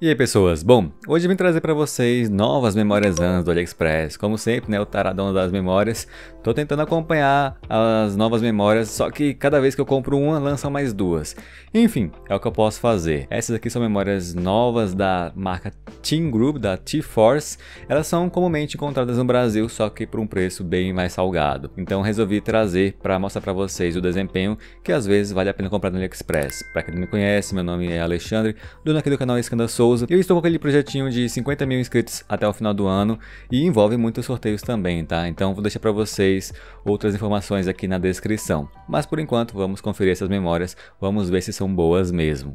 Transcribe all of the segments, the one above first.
E aí pessoas, bom, hoje eu vim trazer para vocês novas memórias RAM do AliExpress. Como sempre, né, o taradão das memórias. Tô tentando acompanhar as novas memórias, só que cada vez que eu compro uma, lançam mais duas. Enfim, é o que eu posso fazer. Essas aqui são memórias novas da marca Team Group, da T-Force. Elas são comumente encontradas no Brasil, só que por um preço bem mais salgado. Então resolvi trazer para mostrar para vocês o desempenho, que às vezes vale a pena comprar no AliExpress. Para quem não me conhece, meu nome é Alexandre, dono aqui do canal Skanda Souza. Eu estou com aquele projetinho de 50 mil inscritos até o final do ano e envolve muitos sorteios também, tá? Então vou deixar para vocês outras informações aqui na descrição. Mas por enquanto vamos conferir essas memórias, vamos ver se são boas mesmo.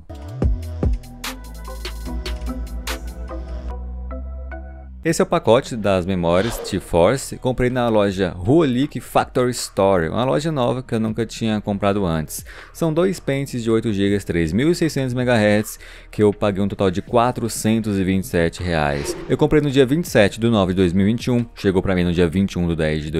Esse é o pacote das memórias T-Force, comprei na loja Huolic Factory Store, uma loja nova que eu nunca tinha comprado antes. São dois pentes de 8 GB 3600 MHz que eu paguei um total de R$ 427. Eu comprei no dia 27 de 9 de 2021, chegou para mim no dia 21 de 10 de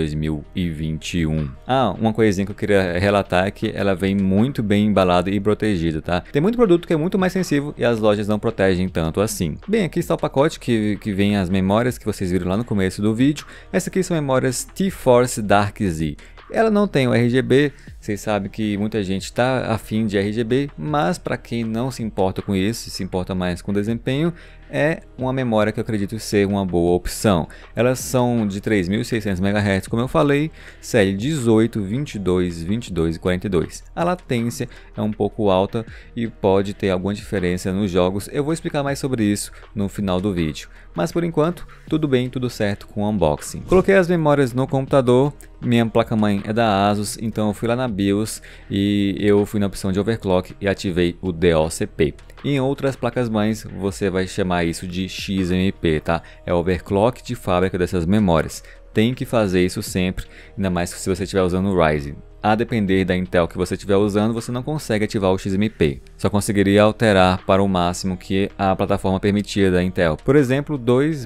2021. Uma coisinha que eu queria relatar é que ela vem muito bem embalada e protegida, tá? Tem muito produto que é muito mais sensível e as lojas não protegem tanto assim. Bem, aqui está o pacote que vem as memórias que vocês viram lá no começo do vídeo. Essas aqui são memórias T-Force Dark Z. Ela não tem o RGB, vocês sabem que muita gente está afim de RGB, mas para quem não se importa com isso, se importa mais com desempenho, é uma memória que eu acredito ser uma boa opção. Elas são de 3600 MHz, como eu falei, série 18, 22, 22 e 42. A latência é um pouco alta e pode ter alguma diferença nos jogos. Eu vou explicar mais sobre isso no final do vídeo. Mas por enquanto, tudo bem, tudo certo com o unboxing. Coloquei as memórias no computador, minha placa-mãe é da ASUS, então eu fui lá na BIOS e eu fui na opção de overclock e ativei o DOCP. Em outras placas-mães você vai chamar isso de XMP, tá? É o overclock de fábrica dessas memórias. Tem que fazer isso sempre, ainda mais se você estiver usando o Ryzen. A depender da Intel que você estiver usando, você não consegue ativar o XMP. Só conseguiria alterar para o máximo que a plataforma permitia da Intel. Por exemplo,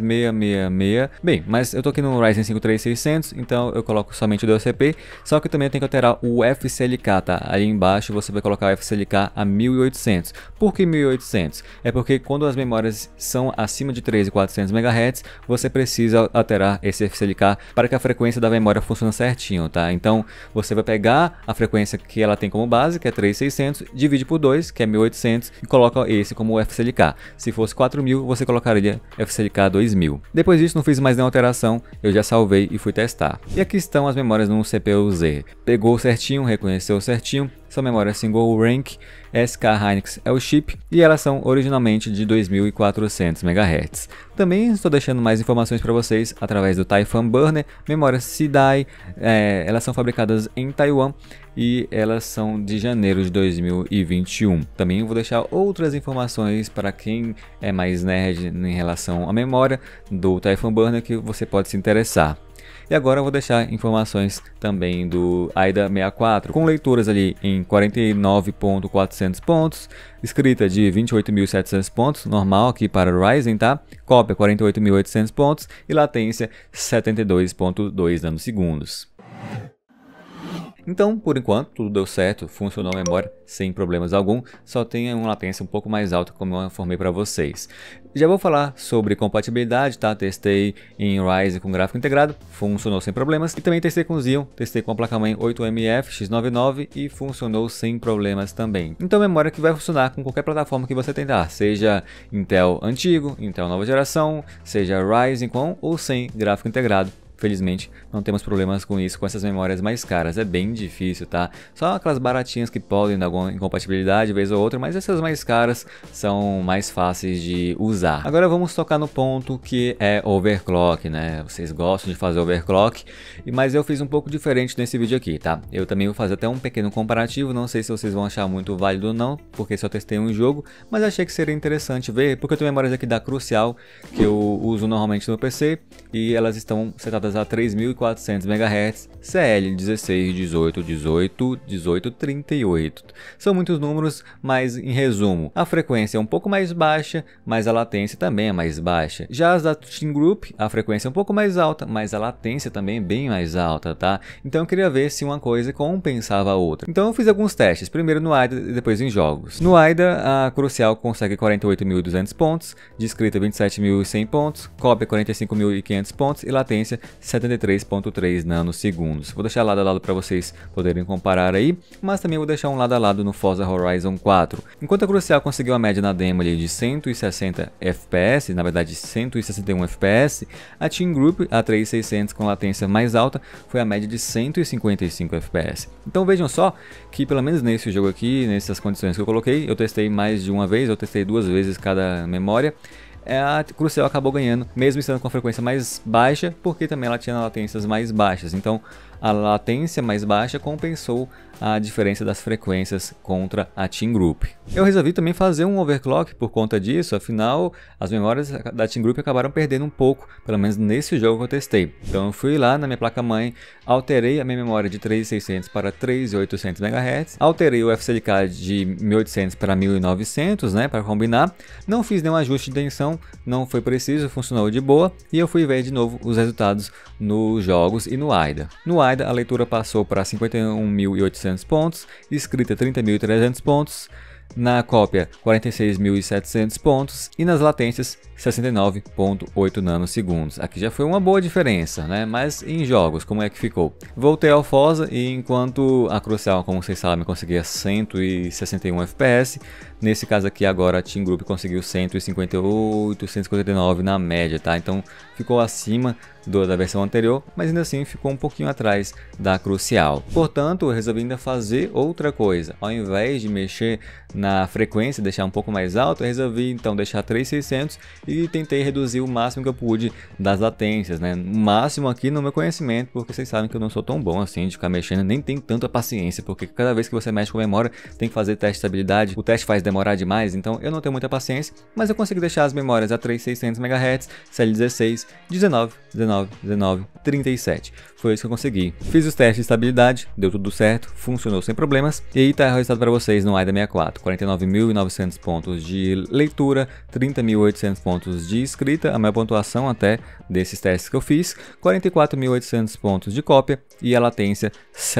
2666. Bem, mas eu tô aqui no Ryzen 5 3600, então eu coloco somente o DLCP. Só que também eu tenho que alterar o FCLK, tá? Aí embaixo você vai colocar o FCLK a 1800. Por que 1800? É porque quando as memórias são acima de 3.400 MHz, você precisa alterar esse FCLK para que a frequência da memória funcione certinho, tá? Então você vai pegar a frequência que ela tem como base, que é 3600, divide por 2, que é 1800, e coloca esse como FCLK. Se fosse 4000, você colocaria FCLK 2000. Depois disso, não fiz mais nenhuma alteração, eu já salvei e fui testar. E aqui estão as memórias no CPU-Z. Pegou certinho, reconheceu certinho. São memórias Single Rank, SK Hynix é o chip e elas são originalmente de 2400 MHz. Também estou deixando mais informações para vocês através do Typhoon Burner, memórias CDI, elas são fabricadas em Taiwan e elas são de janeiro de 2021. Também vou deixar outras informações para quem é mais nerd em relação à memória do Typhoon Burner que você pode se interessar. E agora eu vou deixar informações também do AIDA 64, com leituras ali em 49.400 pontos, escrita de 28.700 pontos, normal aqui para o Ryzen, tá? Cópia 48.800 pontos e latência 72.2 nanosegundos. Então, por enquanto, tudo deu certo, funcionou a memória sem problemas algum, só tem uma latência um pouco mais alta, como eu informei para vocês. Já vou falar sobre compatibilidade, tá? Testei em Ryzen com gráfico integrado, funcionou sem problemas. E também testei com Xeon, testei com a placa-mãe 8MF X99 e funcionou sem problemas também. Então, memória que vai funcionar com qualquer plataforma que você tentar, seja Intel antigo, Intel nova geração, seja Ryzen com ou sem gráfico integrado. Felizmente, não temos problemas com isso, com essas memórias mais caras. É bem difícil, tá? Só aquelas baratinhas que podem dar alguma incompatibilidade, vez ou outra, mas essas mais caras são mais fáceis de usar. Agora vamos tocar no ponto que é overclock, né? Vocês gostam de fazer overclock, mas eu fiz um pouco diferente nesse vídeo aqui, tá? Eu também vou fazer até um pequeno comparativo, não sei se vocês vão achar muito válido ou não, porque só testei um jogo, mas achei que seria interessante ver, porque eu tenho memórias aqui da Crucial, que eu uso normalmente no PC, e elas estão setadas altas a 3.400 MHz, CL 16, 18, 18, 18, 38. São muitos números, mas em resumo, a frequência é um pouco mais baixa, mas a latência também é mais baixa. Já as da Team Group, a frequência é um pouco mais alta, mas a latência também é bem mais alta, tá? Então eu queria ver se uma coisa compensava a outra. Então eu fiz alguns testes, primeiro no AIDA e depois em jogos. No AIDA, a Crucial consegue 48.200 pontos, discreta 27.100 pontos, cópia 45.500 pontos e latência 73.3 nanosegundos. Vou deixar lado a lado para vocês poderem comparar aí, mas também vou deixar um lado a lado no Forza Horizon 4. Enquanto a Crucial conseguiu a média na demo ali de 160 FPS, na verdade 161 FPS, a Team Group, a 3600 com latência mais alta, foi a média de 155 FPS. Então vejam só que pelo menos nesse jogo aqui, nessas condições que eu coloquei, eu testei mais de uma vez, eu testei 2 vezes cada memória, a Crucial acabou ganhando, mesmo estando com a frequência mais baixa, porque também ela tinha latências mais baixas. Então a latência mais baixa compensou a diferença das frequências contra a Team Group. Eu resolvi também fazer um overclock por conta disso, afinal as memórias da Team Group acabaram perdendo um pouco, pelo menos nesse jogo que eu testei. Então eu fui lá na minha placa-mãe, alterei a minha memória de 3600 para 3800 MHz, alterei o FCLK de 1800 para 1900, né, para combinar. Não fiz nenhum ajuste de tensão, não foi preciso, funcionou de boa, e eu fui ver de novo os resultados nos jogos e no AIDA. No AIDA a leitura passou para 51.800 pontos, escrita 30.300 pontos, na cópia 46.700 pontos e nas latências 69.8 nanosegundos. Aqui já foi uma boa diferença, né? Mas em jogos, como é que ficou? Voltei ao Forza e enquanto a Crucial, como vocês sabem, conseguia 161 FPS, nesse caso aqui agora a Team Group conseguiu 158, 159 na média, tá? Então ficou acima da versão anterior, mas ainda assim ficou um pouquinho atrás da Crucial. Portanto, eu resolvi ainda fazer outra coisa. Ao invés de mexer na frequência, deixar um pouco mais alto, eu resolvi então deixar 3600 e tentei reduzir o máximo que eu pude das latências, né? O máximo aqui no meu conhecimento, porque vocês sabem que eu não sou tão bom assim de ficar mexendo, nem tenho tanta paciência, porque cada vez que você mexe com a memória tem que fazer teste de estabilidade, o teste faz demorar demais, então eu não tenho muita paciência, mas eu consegui deixar as memórias a 3600 MHz, CL16, 19, 19, 19, 37. Foi isso que eu consegui. Fiz os testes de estabilidade, deu tudo certo, funcionou sem problemas, e aí tá o resultado para vocês no AIDA 64, 49.900 pontos de leitura, 30.800 pontos de escrita, a maior pontuação até desses testes que eu fiz, 44.800 pontos de cópia e a latência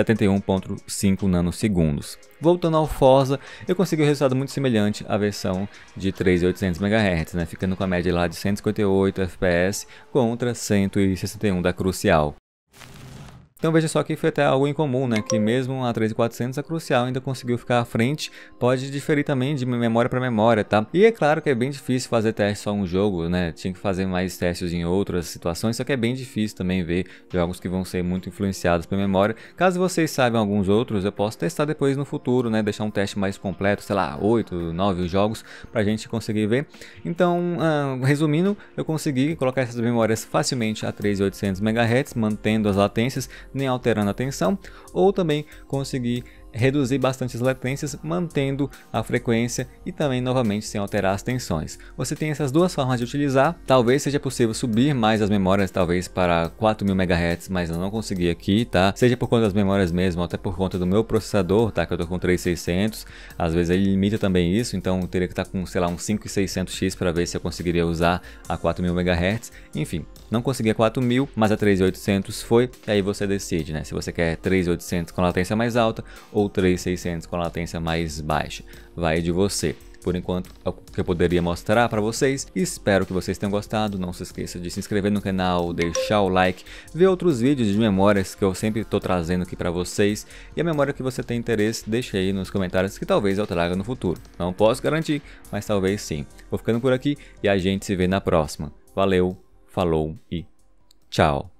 71.5 nanosegundos. Voltando ao Forza, eu consegui um resultado muito semelhante à versão de 3.800 MHz, né? Ficando com a média lá de 158 FPS contra 161 da Crucial. Então veja só que foi até algo incomum, né? Que mesmo a 3400 a Crucial ainda conseguiu ficar à frente. Pode diferir também de memória para memória, tá? E é claro que é bem difícil fazer teste só um jogo, né? Tinha que fazer mais testes em outras situações, só que é bem difícil também ver jogos que vão ser muito influenciados pela memória. Caso vocês saibam alguns outros, eu posso testar depois no futuro, né? Deixar um teste mais completo, sei lá, 8, 9 jogos pra gente conseguir ver. Então, resumindo, eu consegui colocar essas memórias facilmente a 3.800 MHz, mantendo as latências, nem alterando a tensão, ou também conseguir reduzir bastante as latências, mantendo a frequência e também novamente sem alterar as tensões. Você tem essas duas formas de utilizar. Talvez seja possível subir mais as memórias, talvez para 4.000 MHz, mas eu não consegui aqui, tá? Seja por conta das memórias mesmo, até por conta do meu processador, tá? Que eu tô com 3600, às vezes ele limita também isso, então eu teria que estar com, sei lá, um 5600X para ver se eu conseguiria usar a 4.000 MHz. Enfim, não consegui a 4.000, mas a 3.800 foi, e aí você decide, né? Se você quer 3.800 com latência mais alta ou 3.600 com latência mais baixa, vai de você. Por enquanto é o que eu poderia mostrar para vocês. Espero que vocês tenham gostado. Não se esqueça de se inscrever no canal, deixar o like, ver outros vídeos de memórias que eu sempre estou trazendo aqui para vocês. E a memória que você tem interesse, deixe aí nos comentários que talvez eu traga no futuro. Não posso garantir, mas talvez sim. Vou ficando por aqui e a gente se vê na próxima. Valeu, falou e tchau!